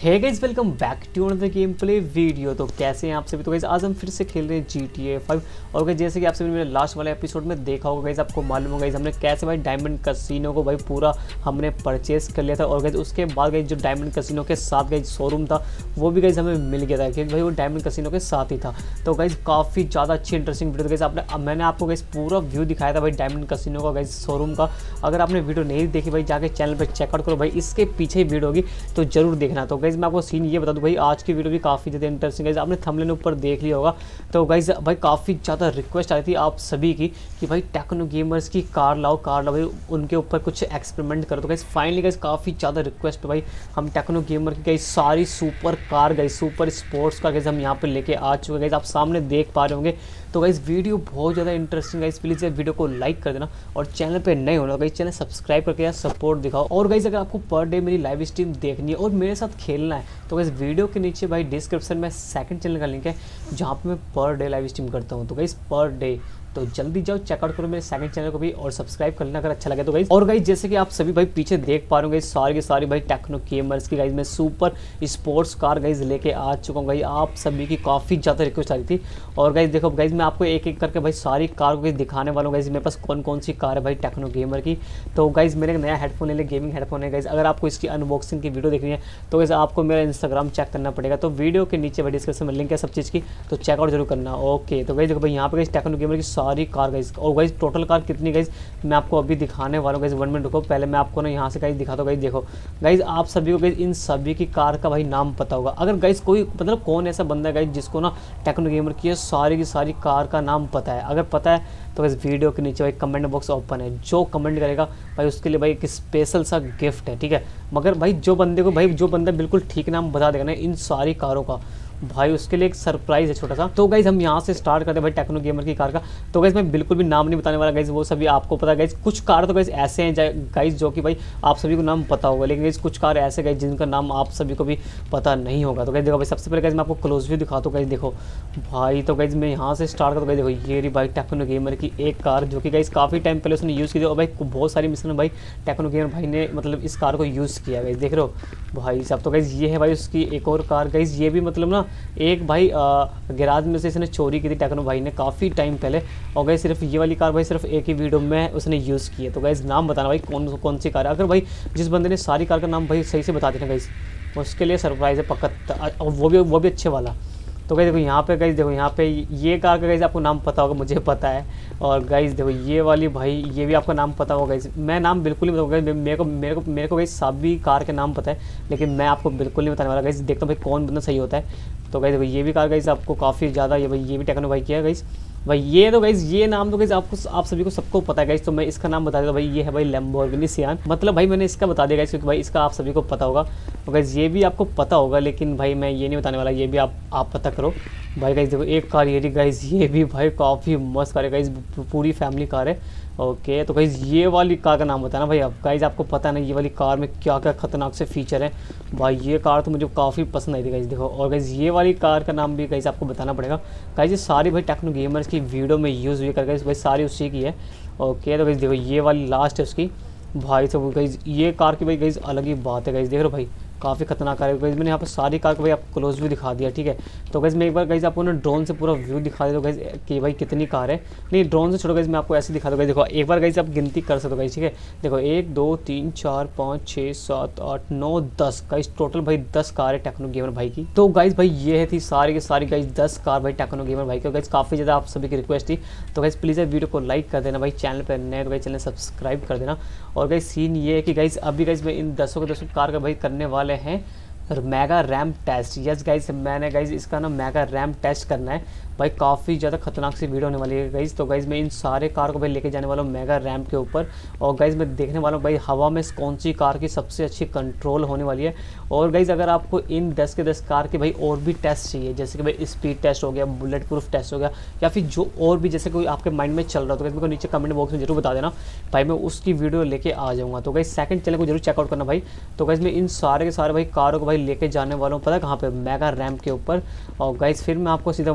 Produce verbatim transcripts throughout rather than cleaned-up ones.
Hey guys, welcome back to another gameplay video. तो कैसे हैं आप सभी। तो गाइस आज हम फिर से खेल रहे हैं जी टी ए फाइव। और गाइस जैसे कि आप सभी ने मेरे लास्ट वाले एपिसोड में देखा होगा, गाइस आपको मालूम होगा गाइस हमने कैसे भाई डायमंड कसिनो को भाई पूरा हमने परचेस कर लिया था। और गाइस उसके बाद गाइस जो डायमंड कसिनो के साथ गाइस शोरूम था वो भी गाइस हमें मिल गया था, क्योंकि भाई वो डायमंड कसिनो के साथ ही था। तो गाइस काफ़ी ज़्यादा अच्छी इंटरेस्टिंग वीडियो गाइस आपने मैंने आपको गाइस पूरा व्यू दिखाया था भाई डायमंड कसिनो का गाइस शोरूम का। अगर आपने वीडियो नहीं देखी भाई जाके चैनल पर चेकआउट करो भाई, इसके पीछे ही वीडियो होगी तो जरूर देखना। तो गाइस मैं आपको सीन ये बता दूं भाई, आज की वीडियो भी काफ़ी ज़्यादा इंटरेस्टिंग है। आपने थंबनेल ऊपर देख लिया होगा। तो गाइस भाई काफ़ी ज़्यादा रिक्वेस्ट आई थी आप सभी की कि भाई टेक्नो गेमर्स की कार लाओ कार लाओ भाई, उनके ऊपर कुछ एक्सपेरिमेंट करो। तो गाइस फाइनली गाइस काफ़ी ज़्यादा रिक्वेस्ट भाई हम टेक्नो गेमर की गाइस सारी super car guys super sports car guys हम यहाँ पे लेके आ चुके हैं। गाइस आप सामने देख पा रहे होंगे। तो गाइस वीडियो बहुत ज़्यादा इंटरेस्टिंग गाइस, प्लीज़ वीडियो को लाइक कर देना और चैनल पे नए होना गाइस चैनल सब्सक्राइब करके यार सपोर्ट दिखाओ। और गाइस अगर आपको पर डे मेरी लाइव स्ट्रीम देखनी है और मेरे साथ खेलना है तो गाइस वीडियो के नीचे भाई डिस्क्रिप्शन में सेकंड चैनल का लिंक है जहाँ पे मैं पर डे लाइव स्ट्रीम करता हूँ। तो गाइस पर डे तो जल्दी जाओ चेकआउट करो मेरे सेकंड चैनल को भी और सब्सक्राइब कर लेना अगर अच्छा लगे तो गाइस। और गाइस जैसे कि आप सभी भाई पीछे देख पा रहे होंगे सारी की सारी भाई टेक्नो गेमर्स की गाइस मैं सुपर स्पोर्ट्स कार गाइस लेके आ चुका हूँ। गाइस आप सभी की काफ़ी ज़्यादा रिक्वेस्ट आ रही थी। और गाइस देखो गाइस मैं आपको एक एक करके भाई सारी कार को दिखाने वाला हूँ। गाइस मेरे पास कौन कौन सी कार है भाई टेक्नो गेमर की। तो गाइस मेरे नया हेडफोन ले लिया, गेमिंग हेडफोन है गाइस। अगर आपको इसकी अनबॉक्सिंग की वीडियो देखनी है तो गाइस आपको मेरा इंस्टाग्राम चेक करना पड़ेगा। तो वीडियो के नीचे भाई डिस्क्रिप्शन में लिंक है सब चीज़ की, तो चेकआउट जरूर करना। ओके तो गाइस देखो भाई यहाँ पे गाइस टेक्नो गेमर की सारी कार गाइस। और गाइस टोटल कार कितनी गाइस मैं आपको अभी दिखाने वाला हूँ गाइस। वन मिनट रुको, पहले मैं आपको ना यहाँ से गाइस दिखाता हूँ। गाइस देखो गाइस आप सभी को गाइस इन सभी की कार का भाई नाम पता होगा। अगर गाइस कोई मतलब कौन ऐसा बंदा है गाइस जिसको ना टेक्नो गेमर की सारी की सारी कार का नाम पता है, अगर पता है तो गाइस वीडियो के नीचे भाई कमेंट बॉक्स ओपन है। जो कमेंट करेगा भाई उसके लिए भाई एक स्पेशल सा गिफ्ट है, ठीक है। मगर भाई जो बंदे को भाई जो बंदा बिल्कुल ठीक नाम बता देगा ना इन सारी कारों का, भाई उसके लिए एक सरप्राइज है छोटा सा। तो गाइज हम यहाँ से स्टार्ट करते हैं भाई टेक्नो गेमर की कार का। तो गाइज मैं बिल्कुल भी नाम नहीं बताने वाला गाइज, वो सभी आपको पता है गाइज। कुछ कार तो गाइज ऐसे हैं गाइज जो कि भाई आप सभी को नाम पता होगा, लेकिन गाइज कुछ कार ऐसे गाइज जिनका नाम आप सभी को भी पता नहीं होगा। तो गाइज देखो भाई सबसे पहले गाइज मैं आपको क्लोज व्यू दिखाता हूँ। गाइज देखो भाई, तो गाइज मैं यहाँ से स्टार्ट करता हूँ। गाइज देखो ये रही भाई टेक्नो गेमर की एक कार जो कि गाइज काफ़ी टाइम पहले उसने यूज़ की थी। और भाई बहुत सारी मिशन भाई टेक्नो गेमर भाई ने मतलब इस कार को यूज़ किया है। गाइज देख रहे हो भाई साहब। तो गाइज ये है भाई उसकी एक और कार गाइज, ये भी मतलब ना एक भाई गैराज में से इसने चोरी की थी टेक्नो भाई ने काफ़ी टाइम पहले। और गाइस सिर्फ ये वाली कार भाई सिर्फ एक ही वीडियो में उसने यूज़ की है। तो गाइस नाम बताना भाई कौन कौन सी कार है। अगर भाई जिस बंदे ने सारी कार का नाम भाई सही से बता देना गाइस उसके लिए सरप्राइज़ है पक्का, और वो भी वो भी अच्छे वाला। तो गाइस देखो यहाँ पे गाइस देखो यहाँ पे ये कार का गाइस आपको नाम पता होगा, मुझे पता है। और गाइस देखो ये वाली भाई ये भी आपका नाम पता होगा गाइस। मैं नाम बिल्कुल नहीं बताऊँगा, मेरे को मेरे को मेरे को गाइस सभी कार के नाम पता है, लेकिन मैं आपको बिल्कुल नहीं बताने वाला गाइस। देखता हूँ भाई कौन बंदा सही होता है। तो गाइस देखो ये भी कार गाइस आपको काफ़ी ज़्यादा ये भाई ये भी टेक्नो भाई किया है गाइस। भाई ये तो गाइस ये नाम तो गाइस आपको आप सभी को सबको पता है गाइस। तो मैं इसका नाम बता देता हूँ भाई, ये है भाई लैम्बोर्गिनी सियान। मतलब भाई मैंने इसका बता दिया गाइस क्योंकि भाई इसका आप सभी को पता होगा। तो गाइस ये भी आपको पता होगा, लेकिन भाई मैं ये नहीं बताने वाला, ये भी आप आप पता करो भाई। गाइस देखो एक कार ये रही गाइस, ये भी भाई काफ़ी मस्त कार है गाइस, पूरी फैमिली कार है। ओके तो गाइस ये वाली कार का नाम बताना भाई। अब गाइस आपको पता है ना ये वाली कार में क्या क्या खतरनाक से फीचर है भाई। ये कार तो मुझे काफ़ी पसंद आई थी गाइस देखो। और गाइस ये वाली कार का नाम भी गाइस आपको बताना पड़ेगा गाइस। ये सारी भाई टेक्नो गेमर्स की वीडियो में यूज़ हुई कर गाइस भाई, सारी उसी की है। ओके तो गाइस देखो ये वाली लास्ट है उसकी भाई। तो गाइस ये कार की भाई गाइस अलग ही बात है गाइस, देख रहे हो भाई काफ़ी खतरनाक कार है गाइस। मैंने यहाँ पर सारी कार को भाई आपको क्लोज व्यू दिखा दिया, ठीक है। तो गाइस मैं एक बार गाइस आपको ना ड्रोन से पूरा व्यू दिखा देता हूँ गाइस कि भाई कितनी कार है। नहीं ड्रोन से छोड़ो गाइस मैं आपको ऐसे दिखा दूँ गाइस। देखो एक बार गाइस आप गिनती कर सकते हो गाइस, ठीक है। देखो एक दो तीन चार पाँच छः सात आठ नौ दस गाइस, टोटल भाई दस कार है टेक्नो गेमर भाई की। तो गाइस भाई ये थी सारी की सारी गाइस दस कार भाई टेक्नो गेमर भाई की। गाइस काफ़ी ज़्यादा आप सभी की रिक्वेस्ट थी। तो गाइस प्लीज़ वीडियो को लाइक कर देना भाई, चैनल पर नए तो गाइस चैनल सब्सक्राइब कर देना। और गाइस सीन ये है कि गाइस अभी गाइस मैं इन दसों के दसों कार का भाई करने वाले हैं mega ramp test. Yes guys मैंने गाइस इसका ना मेगा रैम टेस्ट करना है भाई। काफ़ी ज़्यादा खतरनाक सी वीडियो होने वाली है गाइस। तो गाइस मैं इन सारे कार को भाई लेके जाने वाला हूँ मेगा रैम के ऊपर। और गाइस मैं देखने वाला हूँ भाई हवा में कौन सी कार की सबसे अच्छी कंट्रोल होने वाली है। और गाइस अगर आपको इन दस के दस कार के भाई और भी टेस्ट चाहिए, जैसे कि भाई स्पीड टेस्ट हो गया, बुलेट प्रूफ टेस्ट हो गया, या फिर जो और भी जैसे कोई आपके माइंड में चल रहा हो, तो गाइस मेरे को नीचे कमेंट बॉक्स में जरूर बता देना भाई, मैं उसकी वीडियो लेके आ जाऊँगा। तो गाइस सेकंड चैनल को जरूर चेकआउट करना भाई। तो गाइस मैं इन सारे के सारे भाई कारों को भाई लेके जाने वाला हूँ पता है कहाँ पे, मेगा रैम के ऊपर। और गाइस फिर मैं आपको सीधा वहीं मिलता हूँ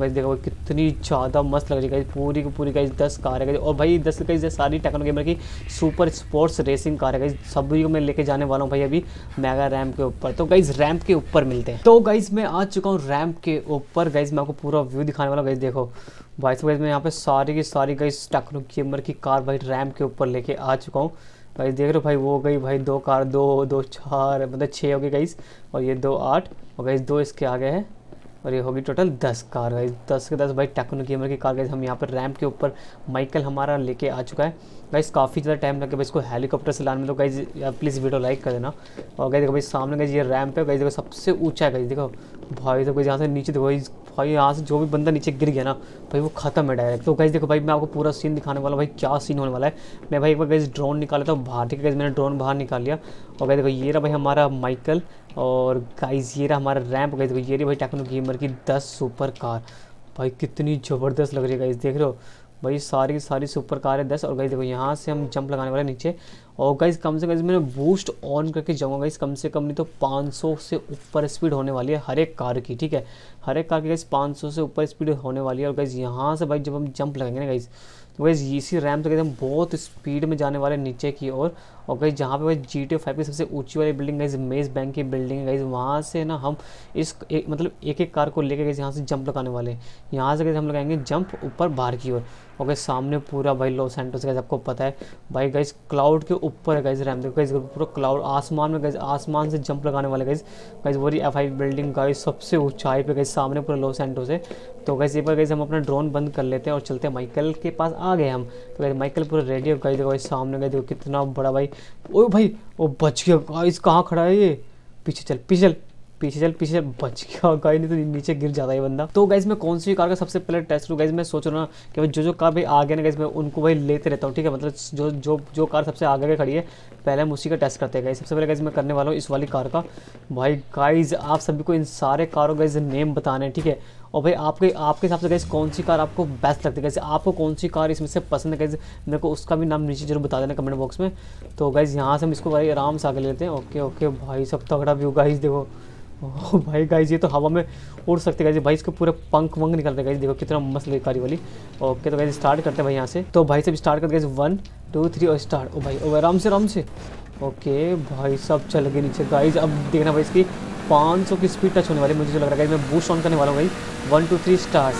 गाइस देखो कितनी ज़्यादा मस्त लग रही है गाइस, पूरी की पूरी गाइस दस कार है गाइस। और भाई दस गाइस सारी टेक्नो गेमर की सुपर स्पोर्ट्स रेसिंग कार है गाइस, सभी को मैं लेके जाने वाला हूँ भाई अभी मेगा रैम्प के ऊपर। तो गाइस रैम्प के ऊपर मिलते हैं। तो गाइस मैं आ चुका हूँ रैम्प के ऊपर गाइस, मैं आपको पूरा व्यू दिखाने वाला हूँ गाइस। देखो भाई साहब मैं यहाँ पे सारी की सारी गाइस टेक्नो गेमर की कार भाई रैम्प के ऊपर लेके आ चुका हूँ भाई। देख रहे हो भाई वो गई भाई दो कार, दो दो चार मतलब छः हो गई गाइस, और ये दो आठ और गाइस दो इसके आगे है, और ये होगी टोटल दस कार गाइस, दस के दस भाई टेक्नो गेमर की कार गाइस। हम यहाँ पर रैम्प के ऊपर माइकल हमारा लेके आ चुका है गाइस। काफ़ी ज़्यादा टाइम लगे भाई इसको हेलीकॉप्टर से लाने में, तो गाइस प्लीज़ वीडियो लाइक कर देना। और गाइस देखो भाई सामने गाइस ये रैम्प है गाइस, देखो सबसे ऊंचा है गाइस। देखो भाई तो गाइस यहाँ से नीचे देखो भाई, यहाँ से जो भी बंदा नीचे गिर गया ना भाई वो खत्म है डायरेक्ट। तो गाइस देखो भाई मैं आपको पूरा सीन दिखाने वाला हूँ भाई, क्या सीन होने वाला है। मैं भाई एक बार गाइस ड्रोन निकाल लेता हूँ बाहर, ठीक है गाइस मैंने ड्रोन बाहर निकाल लिया। और गाइस देखो ये रहा भाई हमारा माइकल, और गाइस ये रहा हमारा रैम्प गाइस। देखो ये रही भाई टेक्नो गेमर की दस सुपर कार भाई, कितनी ज़बरदस्त लग रही है गाइस। देख रहे हो भाई सारी की सारी सुपर कार है दस। और गाइस देखो यहाँ से हम जंप लगाने वाले नीचे, और गाइस कम से कम मैंने बूस्ट ऑन करके जाऊँगा गाइस, कम से कम नहीं तो पाँच सौ से ऊपर स्पीड होने वाली है हर एक कार की, ठीक है हर एक कार की गाइस पाँच सौ से ऊपर स्पीड होने वाली है। और गाइस यहाँ से भाई जब हम जंप लगाएंगे ना गाइस, तो गाइस इसी रैम्प से हम बहुत स्पीड में जाने वाले नीचे की ओर। और गाइस जहाँ पे भाई जी टी ए फाइव की सबसे ऊंची वाली बिल्डिंग गाइस मेज बैंक की बिल्डिंग है गाइस, वहाँ से ना हम इस एक मतलब एक एक कार को लेके गाइस यहाँ से जंप लगाने वाले हैं। यहाँ से गाइस हम लगाएंगे जंप ऊपर बाहर की ओर। और गाइस सामने पूरा भाई लॉस सैंटोस गाइस आपको पता है भाई गाइस क्लाउड के ऊपर है गाइस रैम्प। देखो गाइस पूरा क्लाउड आसमान में गाइस, आसमान से जंप लगाने वाले गाइस। गाइस वो एफ फाइव बिल्डिंग गाइस सबसे ऊंचाई पे गाइस, सामने पूरा लॉस सैंटोस है। तो गाइस ये पर गाइस हम अपना ड्रोन बंद कर लेते हैं और चलते हैं माइकल के पास। आ गए हम, तो गाइस माइकल पूरा रेडी है गाइस। देखो गाइस सामने गाइस देखो कितना बड़ा भाई, ओ भाई वो बच गया गाइस। कहाँ खड़ा है ये, पीछे चल पीछे चल पीछे चल पीछे चल, बच गया गाइस, नहीं तो नीचे गिर जाता है बंदा। तो गाइस मैं कौन सी कार का सबसे पहले टेस्ट करूँ गाइस, मैं सोच रहा हूँ कि भाई जो जो कार भाई आगे ना गाइस मैं उनको भाई लेते रहता हूँ, ठीक है मतलब जो जो जो कार सबसे आगे के खड़ी है पहले हम उसी का टेस्ट करते हैं गाइस। सबसे पहले गाइस मैं करने वाला हूँ इस वाली कार का। भाई गाइस आप सभी को इन सारे कारों का नेम बताने हैं, ठीक है। और भाई आपके आपके हिसाब से गाइस कौन सी कार आपको बेस्ट लगती है गाइस, आपको कौन सी कार इसमें से पसंद है गाइस, मेरे को उसका भी नाम नीचे जरूर बता देना कमेंट बॉक्स में। तो गाइस यहाँ से हम इसको भाई आराम से आगे लेते हैं। ओके ओके भाई सब तगड़ा व्यू गाइस, देखो ओह भाई गाइस ये तो हवा में उड़ सकते गाइस भाई, इसके पूरे पंख वंख निकल रहे गाइस, देखो कितना मस्त लगी कारी वाली। ओके तो गाइस स्टार्ट करते हैं भाई यहाँ से। तो भाई सब स्टार्ट करते गाइस वन टू थ्री और स्टार्ट। ओ भाई ओ आराम से आराम से। ओके भाई सब चल गए नीचे गाइस। अब देखना भाई इसकी पाँच सौ की स्पीड टच होने वाली मुझे जो लग रहा है। मैं बूस्ट ऑन करने वाला हूँ भाई, वन टू थ्री स्टार्ट।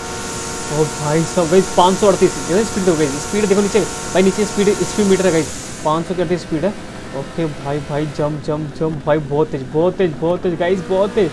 ओ भाई सब गाइस पाँच सौ अड़तीस स्पीड हो गई, स्पीड देखो नीचे भाई, नीचे स्पीड स्पीड मीटर है गाइस, पाँच सौ की अड़तीस स्पीड है। ओके भाई भाई जंप जंप जंप भाई, बहुत तेज बहुत तेज बहुत तेज गाइस बहुत तेज।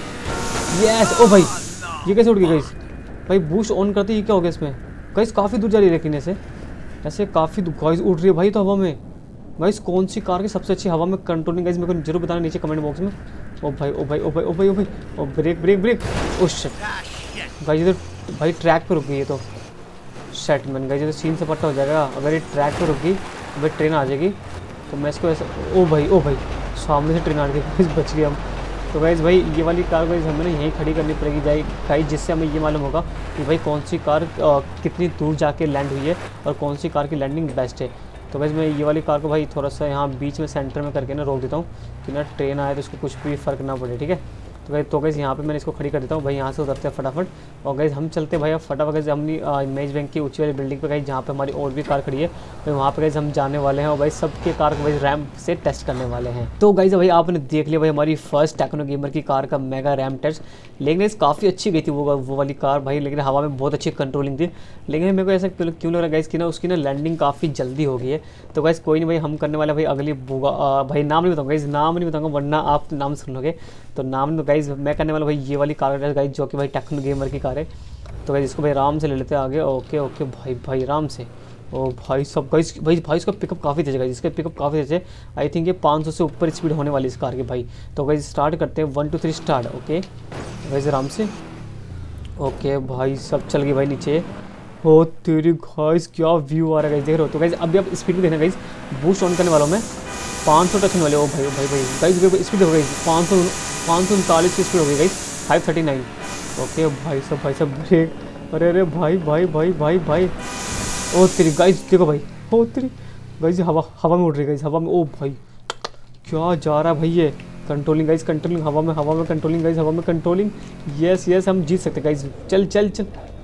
यस ओ भाई ये कैसे उड़ गई गाइस, भाई बूस्ट ऑन करते ही क्या हो गया इसमें गाइस, काफ़ी दूर जा रही है लेकिन ऐसे ऐसे काफ़ी दूर गाइस उड़ रही है भाई तो हवा में। गाइस कौन सी कार की सबसे अच्छी हवा में कंट्रोलिंग गाइस मेरे को जरूर बताना नीचे कमेंट बॉक्स में। ओ भाई ओ भाई ओ भाई ओ भाई ओ भाई ओ ब्रेक ब्रेक ब्रेक ओ शिट गाइस ये तो भाई ट्रैक पे रुक गई है, तो सेट मैन गाइस ये तो सीन से पट्टा हो जाएगा। अगर ये ट्रैक पे रुक गई तो भाई ट्रेन आ जाएगी, तो मैं इसको ऐसा ओ भाई ओ भाई सामने से ट्रेन आ रही थी बच गए हम। तो गाइस भाई ये वाली कार गाइस हमें ना यहीं खड़ी करनी पड़ेगी जाए गाइस, जिससे हमें ये मालूम होगा कि भाई कौन सी कार आ, कितनी दूर जाके लैंड हुई है और कौन सी कार की लैंडिंग बेस्ट है। तो गाइस मैं ये वाली कार को भाई थोड़ा सा यहाँ बीच में सेंटर में करके ना रोक देता हूँ कि ना ट्रेन आए तो उसको कुछ भी फ़र्क ना पड़े, ठीक है। तो गाइस तो गाइस यहाँ पे मैंने इसको खड़ी कर देता हूँ भाई, यहाँ से उतरते हैं फटाफट। और गाइस हम चलते हैं भाई अब फटाफट गाइस हमने मेज बैंक की ऊंची वाली बिल्डिंग पे गाइस जहाँ पे हमारी और भी कार खड़ी है भाई, वहाँ पे गाइस हम जाने वाले हैं और भाई सबके कार को भाई रैम्प से टेस्ट करने वाले हैं। तो गाइस भाई आपने देख लिया भाई हमारी फर्स्ट टेक्नो गेमर की कार का मेगा रैम्प टेस्ट, लेकिन इस काफ़ी अच्छी गई थी वो वो वाली कार भाई, लेकिन हवा में बहुत अच्छी कंट्रोलिंग थी। लेकिन मेरे को ऐसा क्यों लग रहा है गाइस कि ना उसकी ना लैंडिंग काफ़ी जल्दी हो गई है। तो गाइस कोई नहीं भाई हम करने वाले भाई अगली बुगा भाई नाम नहीं बताऊँगा गाइस, नाम नहीं बताऊँगा वरना आप नाम सुन लोगे। तो नाम तो गाइस मैं करने वाला भाई ये वाली कार गाइस जो कि भाई टेक्नो गेमर की कार है। तो गाइस इसको भाई आराम से ले लेते हैं आगे। ओके ओके भाई भाई आराम से। ओ भाई सब गाइस भाई भाई इसका पिकअप काफ़ी तेज है गाइस, इसका पिकअप काफ़ी तेज है। आई थिंक ये पाँच सौ से ऊपर स्पीड होने वाली इस कार की भाई। तो गाइस स्टार्ट करते हैं one two three start. Okay guys आराम से। ओके भाई सब चल गई भाई नीचे। ओ तेरी गाइस क्या व्यू आ रहा है गाइस, देख रहे हो। तो गाइस अभी आप स्पीड भी देखना गाइस, बूस्ट ऑन करने वाला हूँ मैं, पाँच सौ टच होने वाले। ओ भाई भाई भाई गाइस स्पीड हो गई पाँच सौ पाँच सौ उनतालीस की स्पीड हो गई guys, five thirty nine. Okay भाई सब भाई सब ब्रेक, अरे अरे भाई भाई भाई भाई भाई ओ तेरी गाइस देखो भाई, ओ तेरी गाइस हवा हवा में उड़ रही है गाइस, हवा में। ओ भाई क्या जा रहा है भाई ये, कंट्रोलिंग गाइस कंट्रोलिंग, हवा में हवा में कंट्रोलिंग गाइस, हवा में कंट्रोलिंग। यस यस हम जीत सकते गाइस, चल चल चल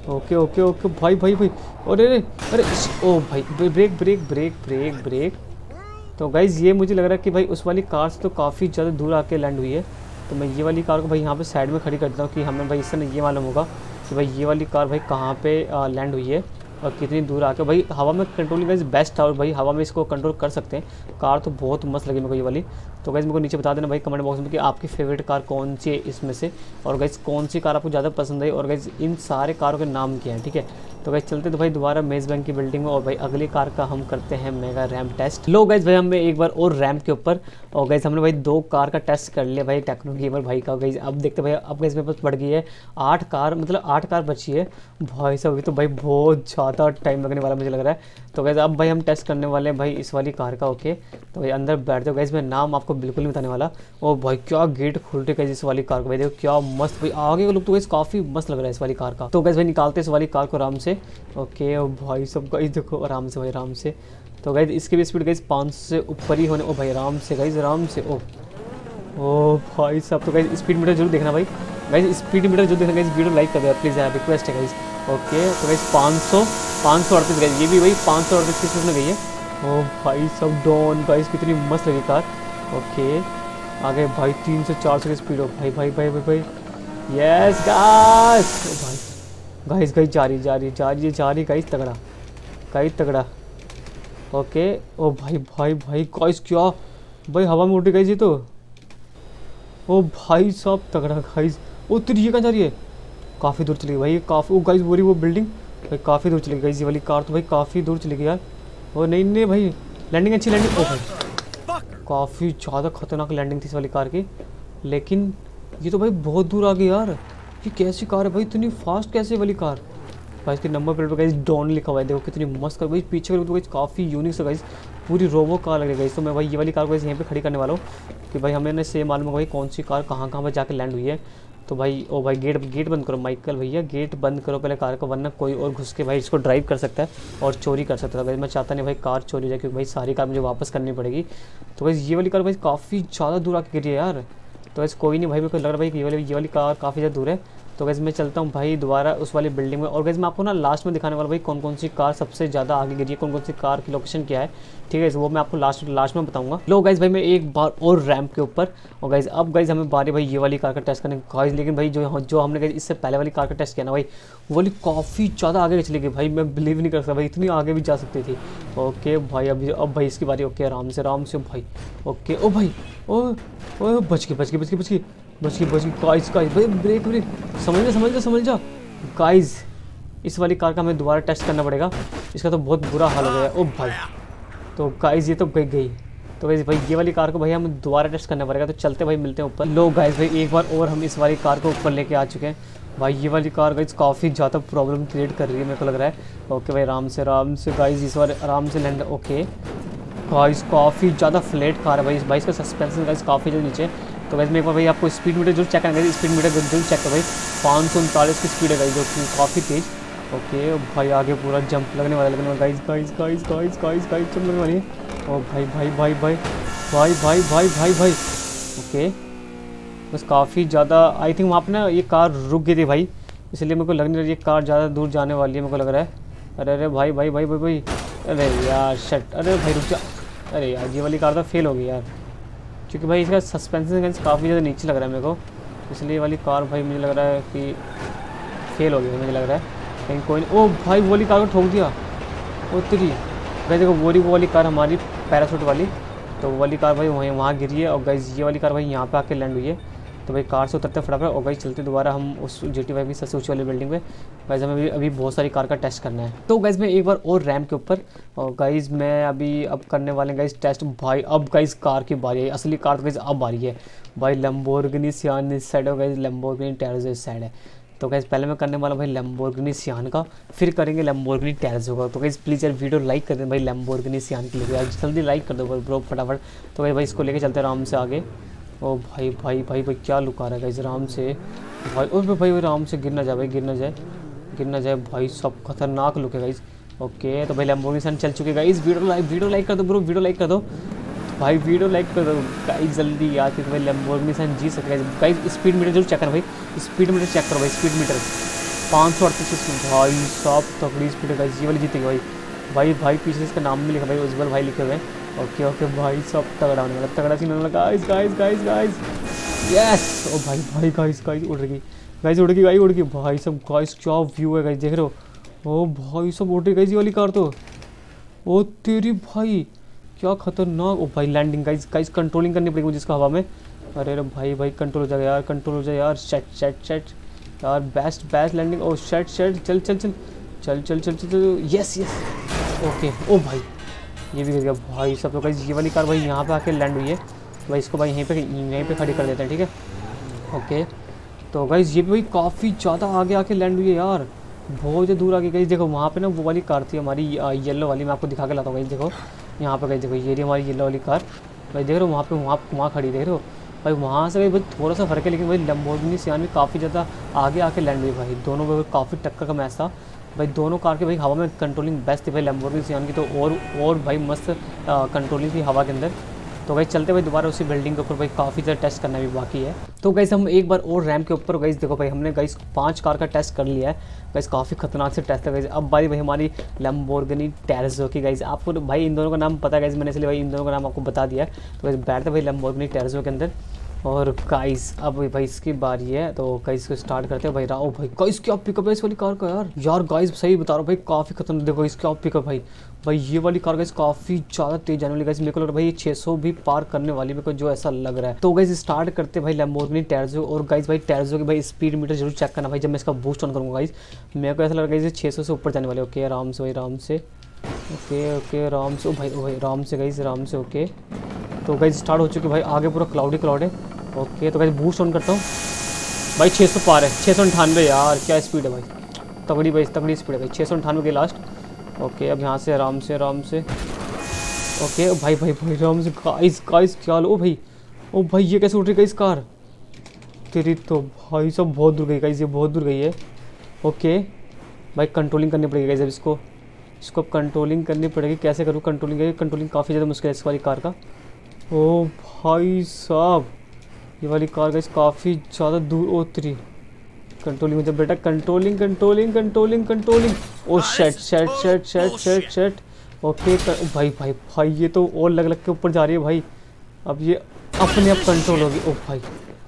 ओके ओके ओके भाई भाई भाई। अरे अरे अरे ओ भाई brake brake brake brake brake. तो गाइज़ ये मुझे लग रहा है कि भाई उस वाली कार से तो काफ़ी ज़्यादा दूर आके लैंड हुई है। तो मैं ये वाली कार को भाई यहाँ पे साइड में खड़ी कर देता हूँ कि हमें भाई इससे ये मालूम होगा कि भाई ये वाली कार भाई कहाँ पे लैंड हुई है और कितनी दूर आके। भाई हवा में कंट्रोलिंग गाइज बेस्ट था और भाई हवा में इसको कंट्रोल कर सकते हैं। कार तो बहुत मस्त लगी मेरे को ये वाली। तो गाइज मेरे को नीचे बता देना भाई कमेंट बॉक्स में कि आपकी फेवरेट कार कौन सी है इसमें से, और गाइज कौन सी कार आपको ज़्यादा पसंद आई, और गाइज इन सारे कारों के नाम क्या है। ठीक है, तो गाइज चलते तो भाई दोबारा मेज़ बैंक की बिल्डिंग में और भाई अगली कार का हम करते हैं मेगा रैम टेस्ट। लो गाइज भाई हमें एक बार और रैम के ऊपर, और गाइज हमने भाई दो कार का टेस्ट कर लिया भाई टेक्नो गेमर भाई का। गाइज अब देखते भाई अब गाइज मेरे पास बढ़ गई है आठ कार, मतलब आठ कार बची है भाई साहब। अभी तो भाई बहुत ज़्यादा टाइम लगने वाला मुझे लग रहा है। तो गाइज अब भाई हम टेस्ट करने वाले हैं भाई इस वाली कार का। ओके तो भाई अंदर बैठ जाओ गाइज, मैं नाम आपको बिल्कुल नहीं बताने वाला। और भाई क्या गेट खुल रही है इस वाली कार को, भाई देखो क्या मस्त। भाई आगे का लुक तो गाइज काफ़ी मस्त लग रहा है इस वाली कार का। तो गाइज भाई निकालते इस वाली कार को आराम से। ओके और भाई सब गाइज देखो आराम से भाई आराम से। तो गाइज इसकी भी स्पीड गाइज पाँच सौ से ऊपर ही होने। ओ भाई आराम से गाइज आराम से। ओ ओ भाई साहब तो गाइज स्पीड मीटर जरूर देखना भाई, गाइज स्पीड मीटर जरूर देखना गाइज, वीडियो लाइक कर दो प्लीज़ यार, रिक्वेस्ट है गाइज। ओके तो गाइज पाँच सौ पाँच सौ अड़तीस गाइज, ये भी भाई पाँच सौ अड़तीस की स्पीड में गई है। ओ भाई सब डॉन गाइज कितनी मस्त लगी कार। ओके आगे भाई तीन सौ चार सौ की स्पीड हो भाई भाई भाई भाई भाई यस गाइस। भाई गाइस गाइस जा रही जा रही जा रही जा रही गाइस तगड़ा गाइस तगड़ा। ओके ओ भाई भाई भाई गाइस क्या भाई हवा में उड़ गई जी। तो ओ भाई सब तगड़ा गाइस। ओ तेरी ये कहाँ जा रही है, काफ़ी दूर चली गई भाई, काफ़ी। ओ गाइस बोरी वो बिल्डिंग भाई काफ़ी दूर चली गई ये वाली कार तो भाई काफ़ी दूर चली गई यार। ओ नहीं नहीं भाई लैंडिंग अच्छी लैंडिंग। ओ भाई काफ़ी ज़्यादा खतरनाक लैंडिंग थी इस वाली कार की, लेकिन ये तो भाई बहुत दूर आ गई यार। ये कैसी कार है भाई, इतनी फास्ट कैसे वाली कार भाई। इसके नंबर प्लेट पर गाइस डॉन लिखा हुआ है, देखो कितनी मस्त कार भाई। पीछे तो गाइस काफ़ी यूनिक सा गाइस पूरी रोबो कार लग रही है। तो मैं भाई ये वाली कार को यहीं पे खड़ी करने वाला हूँ कि भाई हमें से मालूम होगा भाई कौन सी कार कहाँ कहाँ पर जाकर लैंड हुई है। तो भाई ओ भाई गेट गेट बंद करो माइकल भैया, गेट बंद करो पहले कार को, वरना कोई और घुस के भाई इसको ड्राइव कर सकता है और चोरी कर सकता है। भाई मैं चाहता नहीं भाई कार चोरी हो जाए, क्योंकि भाई सारी कार मुझे वापस करनी पड़ेगी। तो भाई ये वाली कार भाई काफ़ी ज़्यादा दूर आके गिरी है यार। तो वैसे कोई नहीं भाई, मेरे को लग रहा है भाई कि ये वाली ये वाली कार काफ़ी ज़्यादा दूर है। तो वैसे मैं चलता हूँ भाई दोबारा उस वाली बिल्डिंग में, और वैसे मैं आपको ना लास्ट में दिखाने वाला भाई कौन कौन सी कार सबसे ज़्यादा आगे गिरी है, कौन कौन सी कार की लोकेशन क्या है। ठीक है वो मैं आपको लास्ट लास्ट में बताऊंगा। लो गाइज भाई मैं एक बार और रैंप के ऊपर, और गाइज अब गाइज हमें बारी भाई ये वाली कार का टेस्ट करने गाइज। लेकिन भाई जो जो हमने गाइज इससे पहले वाली कार का टेस्ट किया ना भाई, वो वाली काफ़ी ज़्यादा आगे चली गई भाई, मैं बिलीव नहीं कर सकता भाई इतनी आगे भी जा सकती थी। ओके भाई अभी अब भाई इसकी बारी। ओके आराम से आराम से भाई। ओके ओ भाई ओ ओ बच गई बच गई बच गई बच गई बच गई बच गई गाइज गाइज भाई ब्रेक ब्रेक समझ जा समझ जा समझ जा गाइज। इस वाली कार का हमें दोबारा टेस्ट करना पड़ेगा, इसका तो बहुत बुरा हाल हो गया। ओ भाई तो गाइज ये तो गई गई तो गाइज भाई ये वाली कार को भाई हमें दोबारा टेस्ट करना पड़ेगा। तो चलते भाई मिलते हैं ऊपर। लो गाइज भाई एक बार और हम इस वाली कार को ऊपर लेके आ चुके हैं भाई। ये वाली कार गाइज काफ़ी ज़्यादा प्रॉब्लम क्रिएट कर रही है मेरे को लग रहा है। ओके भाई आराम से आराम से गाइज इस बार आराम से लैंड। ओके गाइज काफ़ी ज़्यादा फ्लैट कार है भाई, भाई इसका सस्पेंशन गाइज काफ़ी ज़्यादा नीचे। तो वैसे मेरे को भाई आपको स्पीड मीटर जरूर चेक करना है, स्पीड मीटर जरूर चेक करो भाई। पाँच सौ उनतालीस की स्पीड है गाइज जो कि काफ़ी तेज़। ओके भाई आगे पूरा जंप लगने वाला लगने वाला guys guys guys guys guys guys jump लगने वाली है। ओ भाई भाई भाई भाई भाई भाई भाई भाई भाई। ओके बस काफ़ी ज़्यादा आई थिंक वहाँ पर ना ये कार रुक गई थी भाई, इसलिए मेरे को लग नहीं रहा ये कार ज़्यादा दूर जाने वाली है मेरे को लग रहा है। अरे अरे भाई भाई भाई भाई भाई अरे यार शट, अरे भाई रुक जा। अरे यार ये वाली कार तो फेल हो गई यार, क्योंकि भाई इसका सस्पेंशन काफ़ी ज़्यादा नीचे लग रहा है मेरे को, इसलिए वाली कार भाई मुझे लग रहा है कि फेल हो गई मुझे लग रहा है। लेकिन कोई नहीं। ओ भाई वो वाली कार को ठोक दिया। ओ तेरी भाई देखो वो वो वाली कार हमारी पैराशूट वाली, तो वो वाली कार भाई वहीं वहाँ गिरी है। और गाइस ये वाली कार भाई यहाँ पे आके लैंड हुई है। तो भाई कार से उतरते फटाफट और गाइस चलते दोबारा हम उस जी टी फाइव की सबसे ऊँची वाली बिल्डिंग पे। गाइस हमें अभी अभी बहुत सारी कार का टेस्ट करना है। तो गाइस मैं एक बार और रैम के ऊपर, और गाइस मैं अभी अब करने वाले गाइस टेस्ट भाई। अब गाइस कार की बारी है, असली कार तो गाइस अब बारी है भाई। लैम्बोर्गिनी सियान इस साइड है गाइस, लैम्बोर्गिनी टैरेज़ो इस साइड है। तो गाइस पहले मैं करने वाला भाई लैम्बोर्गिनी सियान का, फिर करेंगे लैम्बोर्गिनी टैरेज़ो का। तो गाइस प्लीज़ यार वीडियो लाइक कर दें भाई लैम्बोर्गिनी सियान के लिए यार, जल्दी लाइक कर दो ब्रो फटाफट। तो भाई भाई इसको लेके चलते आराम से आगे। ओ भाई भाई भाई भाई क्या लुक आ रहा है गाइस आराम से भाई। ओ भाई भाई आराम से गिर ना जाए भाई, गिर ना जाए गिर ना जाए भाई, सब खतरनाक लुक है गाइस। ओके तो भाई लैम्बोर्गिनी सियान चल चुके guys. Video like video like कर दो ब्रो, वीडियो लाइक कर दो भाई, वीडियो लाइक कर दो गाइस जल्दी यार, क्योंकि भाई लैम्बोर्गिनी सियान जी सकते हैं गाइस। स्पीड मीटर जरूर चेक करो भाई, स्पीड मीटर चेक करो भाई, स्पीड मीटर पाँच सौ अड़तीस में भाई साहब तगड़ी स्पीड है गाइस, ये वाली जीतेगी भाई। भाई भाई पीछे इसका नाम भी लिखा भाई, उज्जवल भाई लिखे हुए हैं। ओके ओके भाई सब तगड़ा होने वाला, तगड़ा सीन होने वाला guys guys guys guys. Yes ओ भाई भाई गाइस गाइस उड़ रही गाइस, उड़ गई गाइस उड़ गई भाई सब गाइस, क्या व्यू है गाइस देख रहे हो। ओ भाई सब उड़ रही गाइस ये वाली कार तो, ओ तेरी भाई क्या खतरनाक। ओ भाई लैंडिंग गाइस गाइस, कंट्रोलिंग करनी पड़ेगी मुझे इसका हवा में। अरे अरे भाई भाई कंट्रोल हो जाएगा यार, कंट्रोल हो जाए यार। शेट शेट शेट यार, बेस्ट बेस्ट लैंडिंग। ओ शेट शेट चल चल चल चल चल चल चल चल यस यस ओके। ओ भाई ये भी गिर गया भाई सब। तो गाइस ये वाली कार भाई यहाँ पे आके लैंड हुई है, तो भाई इसको भाई यहीं पे यहीं पे खड़ी कर देते हैं, ठीक है। ओके तो गाइस ये भी भाई काफ़ी ज़्यादा आगे आके लैंड हुई है यार, बहुत ज़्यादा दूर आगे। गाइस देखो वहाँ पे ना वो वाली कार थी हमारी येलो वाली, मैं आपको दिखा के लाता हूँ गाइस। देखो यहाँ पे गाइस देखो ये रही हमारी येलो वाली कार भाई, देख रहे हो वहाँ पे वहाँ वहाँ खड़ी देख रहे हो भाई। वहाँ से भाई थोड़ा सा फर्क है, लेकिन भाई लैम्बोर्गिनी सियान भी काफ़ी ज़्यादा आगे आके लैंड हुई भाई। दोनों में काफ़ी टक्कर का मैच था भाई, दोनों कार के भाई हवा में कंट्रोलिंग बेस्ट थी भाई लैम्बोर्गिनी सियान की तो, और और भाई मस्त कंट्रोलिंग थी हवा के अंदर। तो गाइस चलते भाई दोबारा उसी बिल्डिंग के ऊपर भाई, काफ़ी ज़्यादा टेस्ट करना भी बाकी है। तो गाइस हम एक बार और रैम के ऊपर गाइस देखो भाई, हमने गाइस पांच कार का टेस्ट कर लिया है गाइस, काफ़ी खतरनाक से टेस्ट है गाइस। अब बारी भाई हमारी लैम्बोर्गिनी टेरेजो की गाइस, आपको भाई इन दोनों का नाम पता है गाइस, मैंने इसलिए भाई इन दोनों का नाम आपको बता दिया है। तो गाइस बैठते भाई लैम्बोर्गिनी टेरेजो के अंदर, और गाइस अब भाई इसकी बारी है। तो गाइस को स्टार्ट करते हैं भाई। राओ भाई गाइस क्या पिकअप है इस वाली कार का यार, यार गाइस सही बता रहा हूँ भाई, काफ़ी खतरनाक। देखो इसका पिकअप भाई, भाई ये वाली कार गाइस काफ़ी ज़्यादा तेज जाने वाली गाइस, मेरे को लग रहा है भाई ये छह सौ भी पार करने वाली, मेरे को जो ऐसा लग रहा है। तो गाइस स्टार्ट करते भाई लैम्बोर्गिनी टेरेजो, और गाइस भाई टेरेजो की भाई स्पीड मीटर जरूर चेक करना भाई, जब मैं इसका बूस्ट ऑन करूँगा गाइस, मेरे को ऐसा लग रहा है छः सौ से ऊपर जाने वाले। ओके आराम से भाई आराम से, ओके ओके आराम से, ओ भाई ओ भाई आराम से गाइस आराम से। ओके तो गाइस स्टार्ट हो चुकी भाई, आगे पूरा क्लाउडी क्लाउड है। ओके तो गाइस बूस्ट ऑन करता हूँ भाई, छः सौ पार है, छः सौ अंठानवे यार क्या स्पीड है भाई, तगड़ी भाई तगड़ी स्पीड है भाई, छः सौ अंठानवे के लास्ट। ओके अब यहाँ से आराम से आराम से, ओके भाई भाई भाई आराम से गाइस गाइस क्या लो। ओ भाई ओ भाई ये कैसे उठ रही गाइस कार तेरी, तो भाई सब बहुत दूर गई गाइस, ये बहुत दूर गई है। ओके भाई कंट्रोलिंग करनी पड़ेगी गाइस, अब इसको इसको कंट्रोलिंग करनी पड़ेगी, कैसे करूँ कंट्रोलिंग, कंट्रोलिंग काफ़ी ज़्यादा मुश्किल है इस वाली कार का। ओ भाई साहब ये वाली कार गाइस काफ़ी ज़्यादा दूर उतरी, कंट्रोलिंग में जब बेटा कंट्रोलिंग कंट्रोलिंग कंट्रोलिंग कंट्रोलिंग। ओ shit shit shit shit shit shit okay भाई भाई भाई ये तो और लग लग के ऊपर जा रही है भाई, अब ये अपने आप कंट्रोल होगी। ओ भाई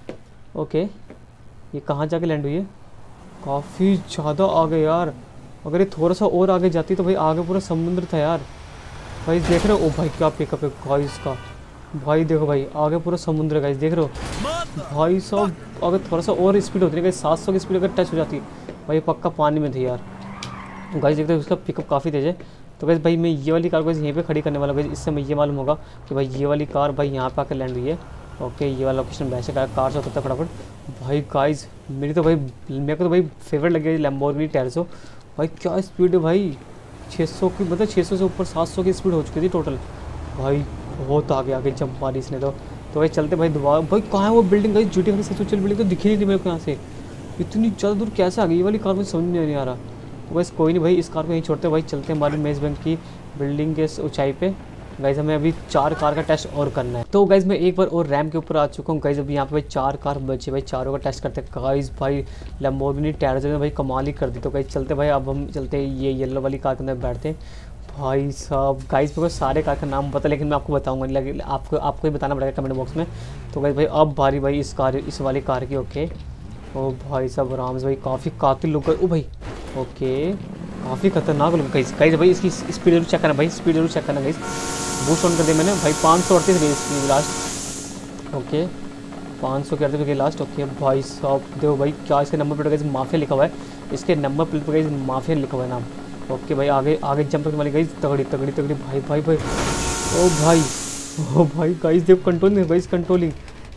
ओके ये कहाँ जाके लैंड हुई है, काफ़ी ज़्यादा आगे यार, अगर ये थोड़ा सा और आगे जाती तो भाई आगे पूरा समुद्र था यार। भाई देख रहे हो ओ भाई क्या पिकअप है गाइस का, भाई देखो भाई आगे पूरा समुद्र गाइस देख रहे हो भाई साहब। अगर थोड़ा सा और स्पीड होती है गाइस, सात सौ की स्पीड अगर टच हो जाती भाई पक्का पानी में थी यार। गाइस देखते हो उसका पिकअप काफ़ी तेज है। तो गाइस भाई मैं ये वाली कार को यहीं पे खड़ी करने वाला हूँ, इससे मैं ये मालूम होगा कि भाई ये वाली कार भाई यहाँ पे आकर लैंड हुई है। ओके ये वाला लोकेशन वैसे का कार से होता है फटाफट। भाई गाइस मेरी तो भाई मेरे को तो भाई फेवरेट लगी लैम्बोर्गिनी टेरेजो, भाई क्या स्पीड है भाई, छः सौ की मतलब छः सौ से ऊपर सात सौ की स्पीड हो चुकी थी टोटल भाई, बहुत आगे आगे जंप मारी इसने तो। तो भाई चलते भाई दोबारा, भाई कहाँ है वो बिल्डिंग गाइस, जी टी वाली सबसे ऊंची बिल्डिंग तो दिखी नहीं थी मेरे को यहाँ से, इतनी ज़्यादा दूर कैसे आ गई ये वाली कार, मुझे समझ में नहीं आ रहा। तो बस कोई नहीं भाई इस कार को यहीं छोड़ते भाई, चलते हैं हमारी मेज़ बैंक की बिल्डिंग के ऊंचाई पे। गाइस हमें अभी चार कार का टेस्ट और करना है। तो गाइस मैं एक बार और रैम के ऊपर आ चुका हूँ गाइस, अभी यहाँ पे भाई चार कार बचे भाई, चारों का टेस्ट करते हैं गाइस। भाई लैम्बोर्गिनी टेरेजो ने भाई कमाल ही कर दी। तो गाइस चलते भाई, अब हम चलते हैं ये येलो वाली कार के अंदर बैठते हैं। भाई साहब गाइस मेरे को सारे कार का नाम पता, लेकिन मैं आपको बताऊंगा, लेकिन आपको आपको ही बताना पड़ेगा कमेंट बॉक्स में। तो गाइस भाई अब बारी भाई इस कार इस वाली कार की। ओके ओ भाई साहब आराम से भाई, काफ़ी कातिल लोग ओ भाई, ओके काफ़ी खतरनाक लोग गाइस। गाइस भाई इसकी स्पीड जरूर चेक करना भाई, स्पीड जरूर चेक करना गाइस। बूस्ट ऑन कर दिया मैंने भाई, पाँच सौ अड़तीस गई इसकी लास्ट। ओके पाँच सौ के अड़तीस गई लास्ट। ओके भाई साहब देखो भाई क्या इसके नंबर प्लेट गाइस माफिया लिखा हुआ है, इसके नंबर प्लेट पर गाइस माफिया लिखा हुआ है नाम। ओके भाई आगे आगे जंप करने वाली गाइस, तगड़ी तगड़ी तगड़ी भाई भाई भाई ओ भाई ओ भाई गाइस देखो कंट्रोलिंग गाइस कंट्रोलिंग।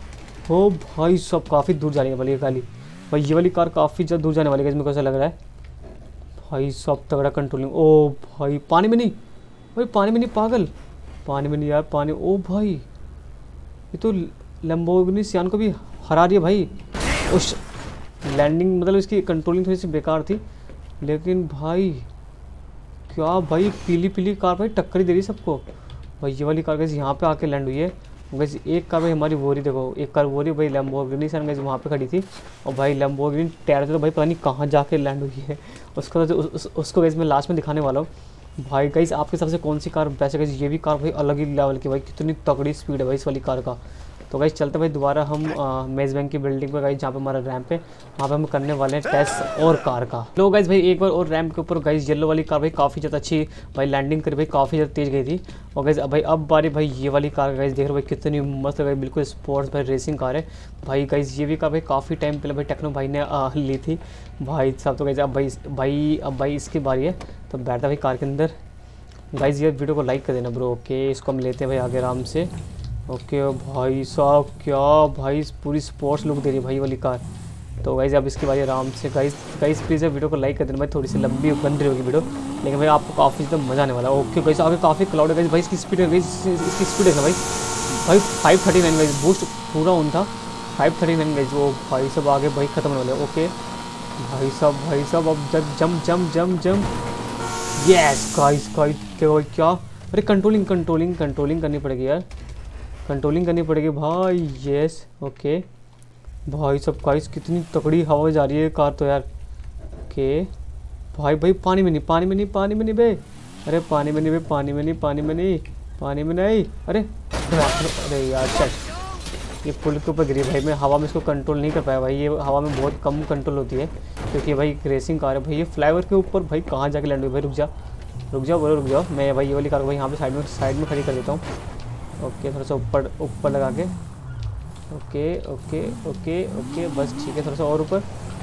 ओ भाई सब काफ़ी दूर जाने वाली है गाली भाई, ये वाली कार काफ़ी ज़्यादा दूर जाने वाली है, मेरे को ऐसा लग रहा है भाई सब तगड़ा कंट्रोलिंग। ओ भाई पानी में नहीं भाई, पानी में नहीं पागल, पानी में नहीं यार पानी। ओ भाई ये तो लैम्बोर्गिनी सियान को भी हरा रही है भाई। उस लैंडिंग मतलब इसकी कंट्रोलिंग थोड़ी सी बेकार थी, लेकिन भाई क्या भाई पीली पीली कार भाई टक्कर ही दे रही सबको भाई। ये वाली कार कैसे यहाँ पे आके लैंड हुई है गाइस एक कार भाई हमारी वो रही, देखो एक कार वो रही भाई लैम्बोर्गिनी सर गाइस वहाँ पे खड़ी थी, और भाई लैम्बोर्गिनी टायर से तो भाई पता नहीं कहाँ जाके लैंड हुई है। उसको तो उस, उस, उसको गाइस मैं लास्ट में दिखाने वाला हूँ। भाई गाइस आपके हिसाब से कौन सी कार बेस्ट है गाइस? ये भी कार भाई अलग ही लेवल की, भाई कितनी तगड़ी स्पीड है भाई इस वाली कार का। तो गाइस चलते भाई दोबारा हम मेज बैंक की बिल्डिंग पे गाइस, जहाँ पे हमारा रैंप है वहाँ पे हम करने वाले हैं टेस्ट और कार का। लो गाइस भाई एक बार और रैंप के ऊपर गाइस येलो वाली कार भाई काफ़ी ज़्यादा अच्छी भाई लैंडिंग करी भाई, काफ़ी ज़्यादा तेज गई थी। और गाइस भाई अब बारी भाई ये वाली कार गाइस देख रहे हो भाई कितनी मस्त है, बिल्कुल स्पोर्ट्स भाई रेसिंग कार है भाई। गाइस ये भी कार भाई काफ़ी टाइम पहले भाई टेक्नो भाई ने आ, ली थी भाई साहब। तो गाइस अब भाई भाई अब भाई इसकी बारी है, तो बैठता भाई कार के अंदर। गाइस ये वीडियो को लाइक कर देना ब्रो। ओके इसको हम लेते हैं भाई आगे आराम से। ओके भाई साहब क्या भाई पूरी स्पोर्ट्स लुक दे रही है भाई वाली कार। तो गाइस अब इसकी बारी आराम से। गाइस गाइस प्लीज़ वीडियो को लाइक कर देना भाई, थोड़ी सी लंबी बन रही होगी वीडियो, लेकिन भाई आपको काफ़ी ज़्यादा मज़ा आने वाला है। ओके गाइस आगे काफ़ी क्लाउड है गाइस, भाई इसकी स्पीड है गाइस, इसकी स्पीड है ना भाई भाई five thirty nine guys, boost पूरा ऑन था फाइव थर्टी नाइन गाइस। वो भाई सब आगे भाई ख़त्म होने वाले। ओके भाई साहब भाई साहब अब जब जम जम जम जम यस गाइस गाइस क्या, अरे कंट्रोलिंग कंट्रोलिंग कंट्रोलिंग करनी पड़ेगी यार, कंट्रोलिंग करनी पड़ेगी भाई। यस ओके भाई सब गाइस कितनी तगड़ी हवा में जा रही है कार तो यार। ओके भाई भाई पानी में नहीं पानी में नहीं पानी में नहीं बे, अरे पानी में नहीं बे पानी में नहीं पानी में नहीं पानी में नहीं अरे अरे यार चल ये पुल के ऊपर गिरी भाई, मैं हवा में इसको कंट्रोल नहीं कर पाया भाई, ये हवा में बहुत कम कंट्रोल होती है क्योंकि भाई रेसिंग कार है भाई। ये फ्लाईओवर के ऊपर भाई कहाँ जाके लैंड हुई भाई, रुक जा रुक जाओ बोलो रुक जाओ, मैं भाई ये वाली कार को भाई यहाँ पे साइड में साइड में खड़ी कर देता हूँ। ओके थोड़ा सा ऊपर ऊपर लगा के, ओके ओके ओके ओके बस ठीक है, थोड़ा सा और ऊपर,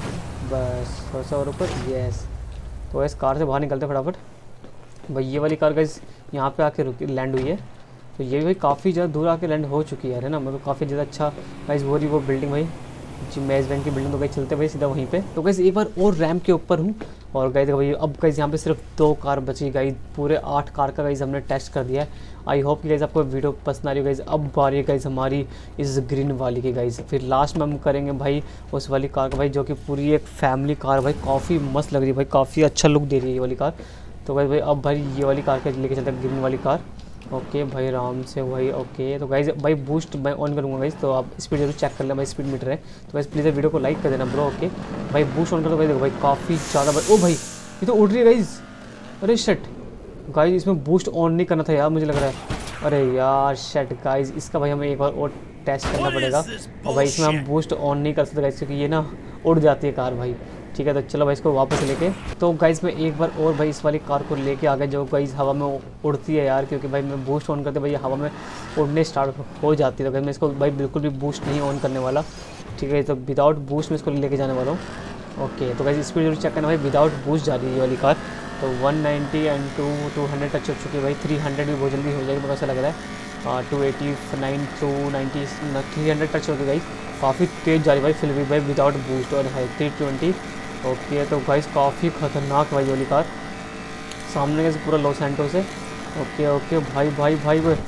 बस थोड़ा सा और ऊपर। यस तो इस कार से बाहर निकलते फटाफट भाई। ये वाली कार गाइस यहाँ पे आके रुकी लैंड हुई है, तो ये भी भाई काफ़ी ज़्यादा दूर आके लैंड हो चुकी है ना, मतलब काफ़ी ज़्यादा अच्छा गाइस वो रही वो बिल्डिंग भाई जी मेज बैंक की बिल्डिंग। तो गाइस चलते भाई सीधा वहीं पे। तो गाइस एक बार और रैंप के ऊपर हूँ और गाइस भाई अब गाइस यहाँ पे सिर्फ दो कार बची गाइस, पूरे आठ कार का गाइस हमने टेस्ट कर दिया है। आई होप कि गाइस आपको वीडियो पसंद आ रही हो गाइस। अब बारी है गाइस हमारी इस ग्रीन वाली की गाइस, फिर लास्ट में हम करेंगे भाई उस वाली कार का भाई जो कि पूरी एक फैमिली कार भाई, काफ़ी मस्त लग रही है भाई, काफ़ी अच्छा लुक दे रही है ये वाली कार। तो गाइस भाई अब भाई ये वाली कार के लेके चलते हैं ग्रीन वाली कार। ओके भाई आराम से भाई। ओके तो गाइस भाई बूस्ट मैं ऑन करूँगा गाइस, तो आप स्पीड जरूर चेक कर लें भाई, स्पीड मीटर है तो गाइस प्लीज़ वीडियो को लाइक कर देना ब्रो। ओके भाई बूस्ट ऑन कर दो भाई, देखो भाई काफ़ी ज़्यादा भाई, ओ भाई ये तो उड़ रही है गाइस, अरे शट गाइस इसमें बूस्ट ऑन नहीं करना था यार मुझे लग रहा है, अरे यार शट गाइस इसका भाई हमें एक बार और टेस्ट करना पड़ेगा। और भाई इसमें हम बूस्ट ऑन नहीं कर सकते गाइस क्योंकि ये ना उड़ जाती है कार भाई। ठीक है तो चलो भाई इसको वापस लेके, तो गाइस मैं एक बार और भाई इस वाली कार को लेके आ गया जो गाइस हवा में उड़ती है यार, क्योंकि भाई मैं बूस्ट ऑन करते भाई हवा में उड़ने स्टार्ट हो जाती है। तो भाई मैं इसको भाई बिल्कुल भी बूस्ट नहीं ऑन करने वाला, ठीक है तो विदाउट बूस्ट में इसको लेके जाने वाला हूँ। ओके तो गाइस स्पीड जरूर चेक करना भाई, विदाउट बूस्ट जा रही है ये वाली कार। तो one ninety and two two hundred touch हो चुकी है भाई, थ्री हंड्रेड भी बहुत जल्दी हो जाएगी मुझे ऐसा लग रहा है। Two eighty nine two ninety three hundred touch हो गई गाइस, काफ़ी तेज़ जा रही भाई फिर भी भाई विदाउट बूस्ट, और है थ्री ट्वेंटी। ओके तो गाइस काफ़ी खतरनाक भाई वाली कार, सामने कैसे पूरा लॉस सैंटोस है। ओके ओके भाई भाई भाई भाई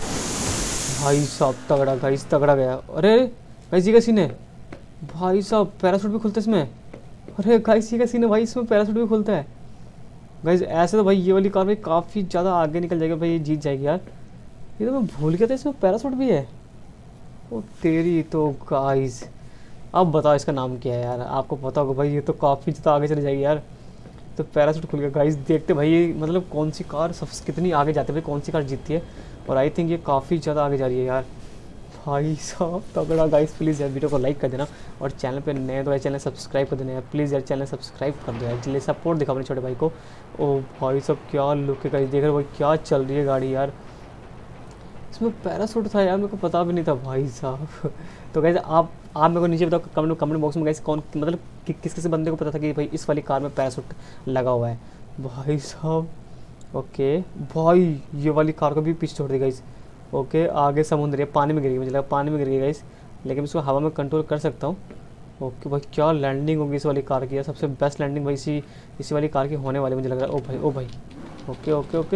भाई साहब तगड़ा गाइस तगड़ा गया। अरे गाइस ये का सीन है भाई साहब, पैराशूट भी खुलता है इसमें, अरे गाइस ये का सीन है भाई इसमें पैराशूट भी खुलता है गाइस। ऐसे तो भाई ये वाली कार भाई काफ़ी ज़्यादा आगे निकल जाएगी भाई, ये जीत जाएगी यार। ये तो मैं भूल गया था इसमें पैराशूट भी है, ओ तेरी तो गाइस। अब बताओ इसका नाम क्या है यार, आपको पता होगा भाई, ये तो काफ़ी ज़्यादा आगे चली जाएगी यार। तो पैराशूट खुल गया गाइस, देखते भाई ये मतलब कौन सी कार सब कितनी आगे जाती है भाई, कौन सी कार जीतती है। और आई थिंक ये काफ़ी ज़्यादा आगे जा रही है यार भाई साहब तगड़ा। गाइस प्लीज़ यार वीडियो को लाइक कर देना और चैनल पे नए तो यार चैनल सब्सक्राइब कर देना यार, प्लीज़ यार चैनल सब्सक्राइब कर दो यार, चलिए सपोर्ट दिखा अपने छोटे भाई को। ओ भाई साहब क्या लुक है गाइस, देख रहे हो भाई क्या चल रही है गाड़ी यार। इसमें पैराशूट था यार, मेरे को पता भी नहीं था भाई साहब। तो गाइस आप आप मेरे को नीचे बताओ कमेंट कमेंट बॉक्स में गाइस कौन मतलब कि, किस किस बंदे को पता था कि भाई इस वाली कार में पैराशूट लगा हुआ है भाई साहब। ओके भाई ये वाली कार को भी पीछे छोड़ दी गाइस। ओके आगे समुद्र है, पानी में गिर गई, मुझे लगा पानी में गिर गई गाइस, लेकिन इसको हवा में कंट्रोल कर सकता हूँ। ओके भाई क्या लैंडिंग होगी इस वाली कार की यार, सबसे बेस्ट लैंडिंग भाई इसी इसी वाली कार की होने वाली मुझे लग रहा है। ओ भाई ओ भाई ओके ओके ओके